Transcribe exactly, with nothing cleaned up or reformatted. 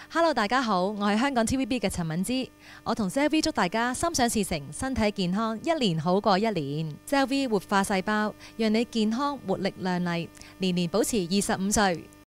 Hello， 大家好，我係香港 T V B 嘅陳敏之，我同 Selvi 祝大家心想事成，身體健康，一年好過一年。Selvi 活化細胞，讓你健康活力亮麗，年年保持二十五歲。